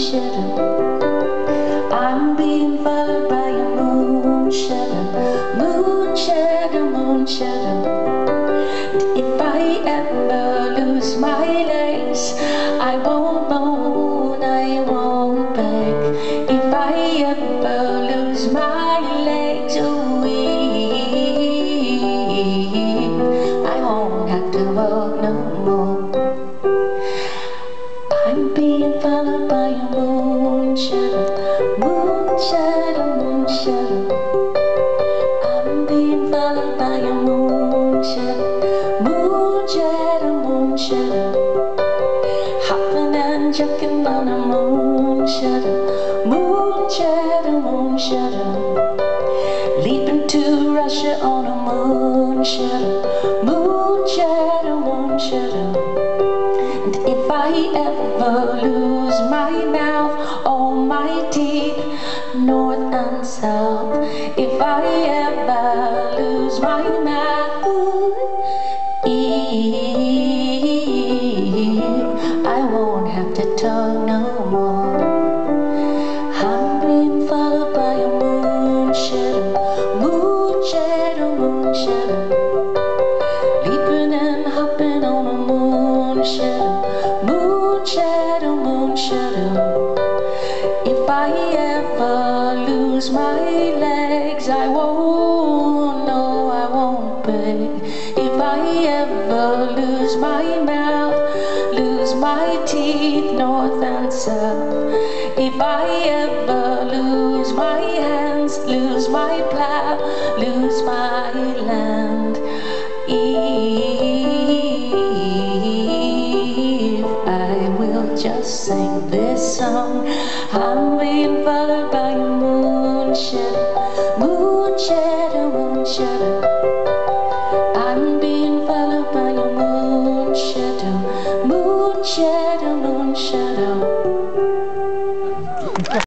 moonshadow. I'm being followed by a moonshadow. Moonshadow, moonshadow. If I ever lose my legs, I won't moan, I won't beg. If I ever lose my legs, I won't have to walk no more. I'm being followed by a moonshadow. Moonshadow, moonshadow. I'm being followed by a moonshadow. Moonshadow, moonshadow. Hopping and jumping on a moonshadow. Moonshadow, moonshadow. Leaping to Russia on a moonshadow. Moonshadow, moonshadow. And if I ever lose my mouth or my teeth, north and south, if I ever lose my mouth, I won't have to talk no more. I'm being followed by a moonshadow. Moonshadow, moonshadow. Leaping and hopping on a moonshadow. Moonshadow, moonshadow. If I ever lose my legs, I won't, no, I won't beg. If I ever lose my mouth, lose my teeth, north and south. If I ever lose my hands, lose my plow, lose my land. If I will just sing this song, I'm being followed by a moonshadow. Moonshadow, moonshadow. I'm being followed by a moonshadow. Moonshadow, moonshadow.